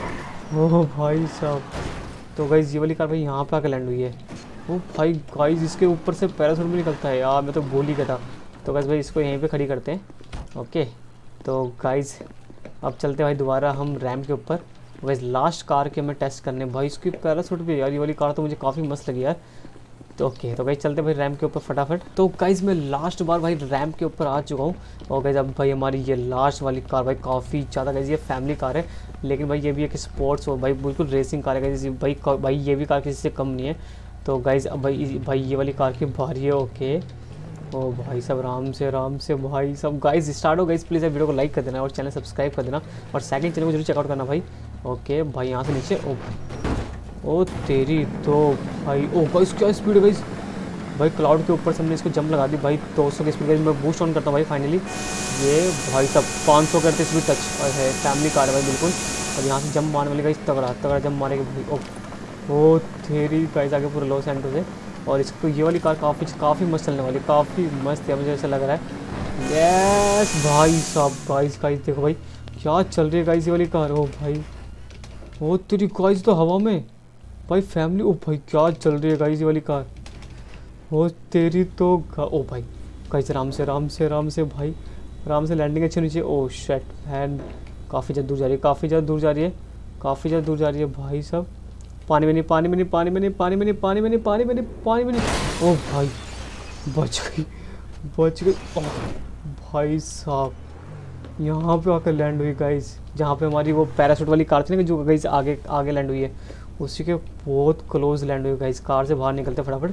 ओ भाई साहब। तो गाइस ये वाली कार भाई यहाँ पे आकर लैंड हुई है। ओ भाई गाइस इसके ऊपर से पैराशूट भी निकलता है यार, मैं तो भूल ही गया था। तो गाइस भाई इसको यहीं पे खड़ी करते हैं। ओके तो गाइस अब चलते हैं भाई दोबारा हम रैम के ऊपर। वैसे लास्ट कार के मैं टेस्ट करने भाई इसकी पैराशूट भी यार, ये वाली कार तो मुझे काफ़ी मस्त लगी यार। तो ओके तो गाइस चलते भाई रैम्प के ऊपर फटाफट। तो गाइस मैं लास्ट बार भाई रैम्प के ऊपर आ चुका हूँ और गाइस अब भाई हमारी ये लास्ट वाली कार भाई काफ़ी ज़्यादा गाइस ये फैमिली कार है, लेकिन भाई ये भी एक स्पोर्ट्स हो भाई बिल्कुल रेसिंग कार है गाइस भाई भाई ये भी कार किसी से कम नहीं है। तो गाइस अब भाई भाई ये वाली कार की बारी है। ओके ओ भाई सब आराम से आराम से भाई सब गाइस स्टार्ट हो। गाइस प्लीज़ वीडियो को लाइक कर देना और चैनल सब्सक्राइब कर देना और सेकंड चैनल को जरूर चेकआउट करना भाई। ओके भाई यहाँ से नीचे ओ ओ तेरी तो भाई ओ गाइस क्या स्पीड है गाइस भाई, क्लाउड के ऊपर से हमने इसको जंप लगा दी भाई दो सौ की स्पीड गाइस। मैं बूस्ट ऑन करता हूँ भाई फाइनली, ये भाई सब पाँच सौ करते स्पीड टच है, फैमिली कार है भाई बिल्कुल। और यहाँ से जंप मारने वाली गाइस तगड़ा तगड़ा जंप मारेगी भाई। ओ ओ तेरी गाइस आगे पूरा लॉस एंटोस है और इसको ये वाली कार काफ़ी काफ़ी मस्त चलने वाली, काफ़ी मस्त है मुझे ऐसा लग रहा है। यस भाई साहब गाइस गाइस देखो भाई क्या चल रही है गाइस ये वाली कार। ओ भाई ओ तेरी गाइस तो हवा में भाई फैमिली, ओ भाई क्या चल रही है गाइस ये वाली कार। ओ तेरी तो ओ भाई गाइस आराम से आराम से आराम से भाई आराम से लैंडिंग अच्छी नीचे। ओ शेट फैन काफ़ी ज़्यादा दूर जा रही है, काफ़ी ज़्यादा दूर जा रही है, काफ़ी ज़्यादा दूर जा रही है भाई सब। पानी में नहीं पानी में नहीं पानी में नहीं पानी में नहीं पानी में नहीं पानी में नहीं पानी में नहीं ओ भाई बच गई बच गई। ओ भाई साहब यहाँ पे आकर लैंड हुई गाइस, जहाँ पे हमारी वो पैराशूट वाली कार थी ना जो गाइस आगे आगे लैंड हुई है, उसी के बहुत क्लोज लैंड हुई गाइस। कार से बाहर निकलते फटाफट।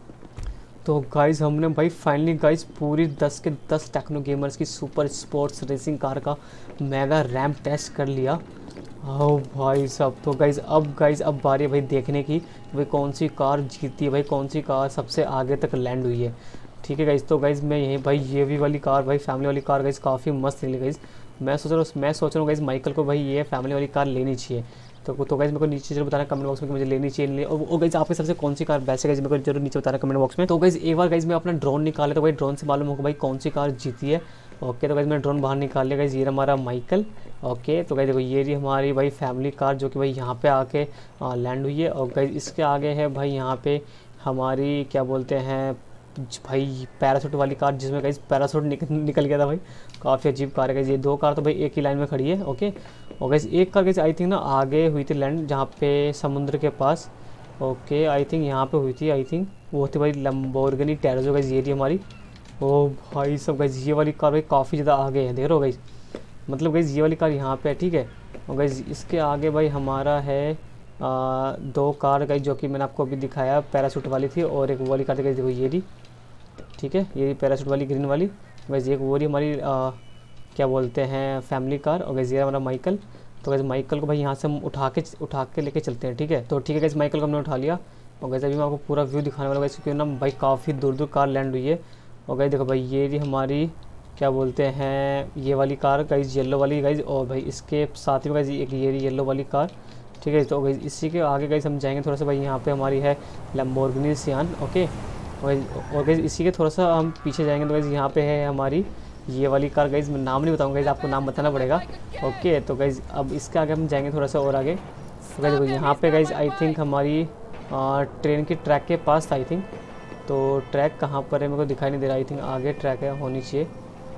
तो गाइस हमने भाई फाइनली गाइस पूरी दस के दस टेक्नो गेमर्स की सुपर स्पोर्ट्स रेसिंग कार का मेगा रैम्प टेस्ट कर लिया। ओ भाई साहब तो गाइस अब गाइस अब बारी है भाई देखने की भाई कौन सी कार जीती है भाई, कौन सी कार सबसे आगे तक लैंड हुई है। ठीक है गाइस तो गाइस मैं यही भाई ये भी वाली कार भाई फैमिली वाली कार गाइस काफ़ी मस्त निकली गाइस। मैं सोच रहा हूँ मैं सोच रहा हूँ गाइस माइकल को भाई ये फैमिली वाली कार लेनी चाहिए। तो तो गाइस मेरे को नीचे जरूर बताना कमेंट बॉक्स में कि मुझे लेनी चाहिए नहीं। और, और गाइस आपके सबसे कौन सी कार बेस्ट है गाइस मेरे को जरूर नीचे बताना कमेंट बॉक्स में। तो गाइस एक बार गाइस मैं अपना ड्रोन निकाले तो भाई ड्रोन से मालूम होगा भाई कौन सी कार जीती है। ओके तो गाइस मैं ड्रोन बाहर निकाल लिया गाइस, ये हमारा माइकल। ओके तो गाइस देखो ये रही हमारी भाई फैमिली कार जो कि भाई यहाँ पे आके लैंड हुई है। और गाइस इसके आगे है भाई यहाँ पे हमारी क्या बोलते हैं भाई पैराशूट वाली कार, जिसमें गाइस पैराशूट निकल निकल गया था भाई, काफ़ी अजीब कार है गाइस। ये दो कार तो भाई एक ही लाइन में खड़ी है। ओके और गाइस एक कार गाइस आई थिंक ना आगे हुई थी लैंड जहाँ पे समुद्र के पास। ओके आई थिंक यहाँ पे हुई थी, आई थिंक वो थी भाई लैम्बोर्गिनी टैरेजो गाइस, ये रही हमारी। ओ भाई सब गाइस ये वाली कार भाई काफ़ी ज़्यादा आगे है, देख रहे हो गाइस, मतलब गाइस ये वाली कार यहाँ पे है। ठीक है और गाइस इसके आगे भाई हमारा है आ, दो कार गाइस जो कि मैंने आपको अभी दिखाया, पैराशूट वाली थी और एक वो वाली कार थी गाइस देखो ये रही। ठीक है ये पैराशूट वाली ग्रीन वाली वैसे एक वो रही हमारी आ, क्या बोलते हैं फैमिली कार। और वैसे ये हमारा माइकल। तो वैसे माइकल को भाई यहाँ से हम उठा के उठा के लेके चलते हैं। ठीक है तो ठीक है वैसे माइकल को हमने उठा लिया और वैसे अभी मैं आपको पूरा व्यू दिखाने वाला वैसे क्योंकि ना भाई काफ़ी दूर दूर कार लैंड हुई है। और वैसे देखो भाई ये रही हमारी क्या बोलते हैं ये वाली कार गाइस येलो वाली गाइस, और भाई इसके साथ ही गाइस एक ये रही येलो वाली कार। ठीक है तो गाइस इसी के आगे गाइस हम जाएंगे थोड़ा सा भाई, यहाँ पे हमारी है लैम्बोर्गिनी सियान। ओके और गाइस इसी के थोड़ा सा हम पीछे जाएंगे तो गाइस यहाँ पे है हमारी ये वाली कार गाइस, मैं नाम नहीं बताऊंगा गाइस, आपको नाम बताना पड़ेगा। ओके तो गाइस अब इसके आगे हम जाएंगे थोड़ा सा और आगे। तो गाइस देखो यहाँ पे गाइस आई थिंक हमारी आ, ट्रेन की ट्रैक के पास था आई थिंक। तो ट्रैक कहाँ पर है मेरे को दिखाई नहीं दे रहा, आई थिंक आगे ट्रैक है होनी चाहिए।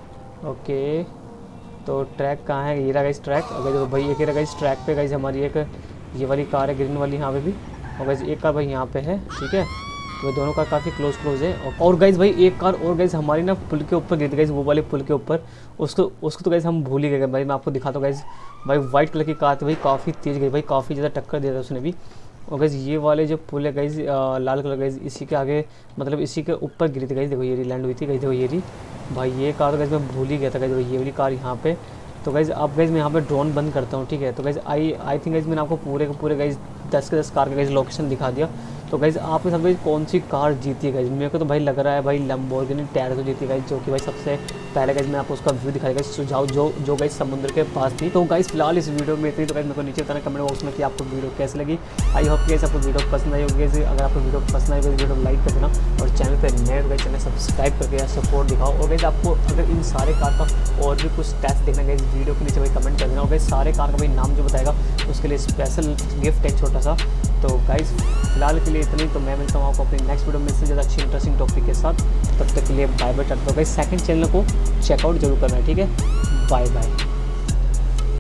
ओके तो ट्रैक कहाँ है, ये रहा गाइस ट्रैक। अगर देखो भाई एक रहा गाइस ट्रैक पे गाइस हमारी एक ये वाली कार है ग्रीन वाली यहाँ पे भी, और गाइस एक कार भाई यहाँ पे है। ठीक है तो दोनों कार काफ़ी क्लोज क्लोज है। और गाइस भाई एक कार और गाइस हमारी ना पुल के ऊपर गिर गई, वो वाले पुल के ऊपर, उसको उसको तो गाइस हम भूल ही गए भाई। मैं आपको दिखाता हूँ गाइस, भाई वाइट कलर की कार थी भाई, काफ़ी तेज़ गई भाई, काफ़ी ज़्यादा टक्कर दिया था उसने भी। और गाइस ये वाले जो पुल है गाइस लाल कलर गाइस, इसी के आगे मतलब इसी के ऊपर गिरी थी गाइस, देखो ये लैंड हुई थी गाइस, देखो ये रही भाई ये कार तो गाइस मैं भूल ही गया था गाइस, ये वाली कार यहाँ पे। तो गाइस अब गाइस मैं यहाँ पे ड्रोन बंद करता हूँ। ठीक है तो guys I I think guys मैंने आपको पूरे के पूरे गाइस दस के दस कार का गाइस लोकेशन दिखा दिया। तो गाइस आपने सब कौन सी कार जीती है गाइस, मेरे को तो भाई लग रहा है भाई लैम्बोर्गिनी टैरेजो जीती गाइस, जो कि भाई सबसे पहले गाइस मैं आपको उसका व्यू दिखाई गाइस सुझाव जो जो गाइस समुद्र के पास थी। तो गाइस फिलहाल इस वीडियो में इतनी। तो गाइस मेरे को नीचे बताना कमेंट बॉक्स में कि आपको वीडियो कैसी लगी। आई होप गाइस आपको वीडियो पसंद आई होगी। अगर आपको वीडियो पसंद आई तो वीडियो लाइक कर देना और चैनल पर नए हो गाइस चैनल सब्सक्राइब करके सपोर्ट दिखाओ। और गाइस आपको अगर इन सारे कार का और भी कुछ टेस्ट देखना गाइस वीडियो के नीचे भाई कमेंट कर देना। और गाइस सारे कार का भाई नाम जो बताएगा उसके लिए स्पेशल गिफ्ट है छोटा सा। तो गाइस फिलहाल के लिए इतनी। तो मैं मिलता हूँ आपको अपनी नेक्स्ट वीडियो में से ज़्यादा अच्छी इंटरेस्टिंग टॉपिक के साथ। तब तक के लिए बाय बाय। टाटा। गाइस सेकंड चैनल को चेकआउट जरूर करना है। ठीक है बाय बाय।